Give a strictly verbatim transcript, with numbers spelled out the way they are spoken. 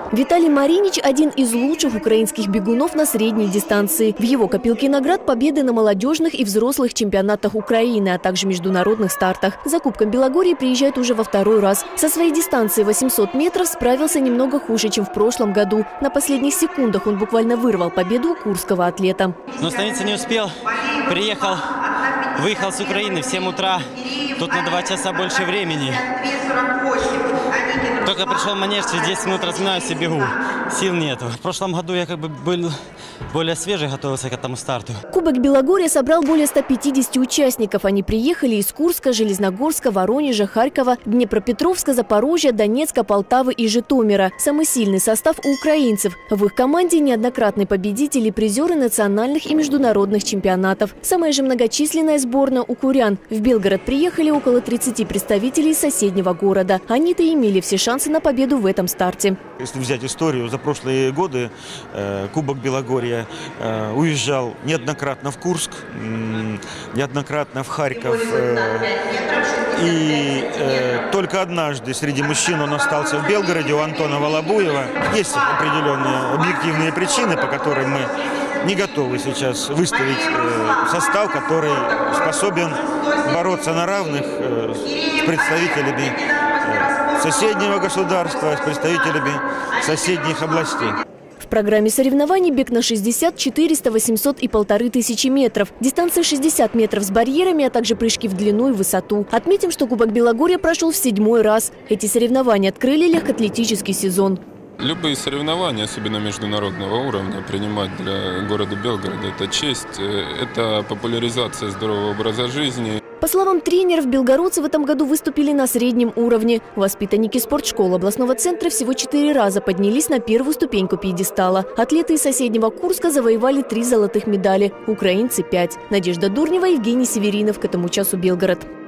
Виталий Маринич – один из лучших украинских бегунов на средней дистанции. В его копилке наград победы на молодежных и взрослых чемпионатах Украины, а также международных стартах. За Кубком Белогорья приезжает уже во второй раз. Со своей дистанции восемьсот метров справился немного хуже, чем в прошлом году. На последних секундах он буквально вырвал победу у курского атлета. Но остановиться не успел. Приехал, выехал с Украины в семь утра. Тут на два часа больше времени. Только пришел в манеж, через десять минут разминаюсь и бегу. Сил нету. В прошлом году я как бы был более свежий, готовился к этому старту. Кубок Белогорья собрал более ста пятидесяти участников. Они приехали из Курска, Железногорска, Воронежа, Харькова, Днепропетровска, Запорожья, Донецка, Полтавы и Житомира. Самый сильный состав у украинцев. В их команде неоднократные победители и призеры национальных и международных чемпионатов. Самая же многочисленная сборная у курян. В Белгород приехали около тридцати представителей из соседнего города. Они-то имели все шансы на победу в этом старте. Если взять историю, за прошлые годы э, Кубок Белогорья э, уезжал неоднократно в Курск, э, неоднократно в Харьков. Э, и э, только однажды среди мужчин он остался в Белгороде, у Антона Волобуева. Есть определенные объективные причины, по которым мы не готовы сейчас выставить э, состав, который способен бороться на равных э, с представителями э, соседнего государства, с представителями соседних областей. В программе соревнований бег на шестьдесят, четыреста, восемьсот и полторы тысячи метров. Дистанция шестьдесят метров с барьерами, а также прыжки в длину и высоту. Отметим, что Кубок Белогорья прошел в седьмой раз. Эти соревнования открыли легкоатлетический сезон. Любые соревнования, особенно международного уровня, принимать для города Белгорода – это честь, это популяризация здорового образа жизни. По словам тренеров, белгородцы в этом году выступили на среднем уровне. Воспитанники спортшколы областного центра всего четыре раза поднялись на первую ступеньку пьедестала. Атлеты из соседнего Курска завоевали три золотых медали, украинцы – пять. Надежда Дурнева, Евгений Северинов. К этому часу Белгород.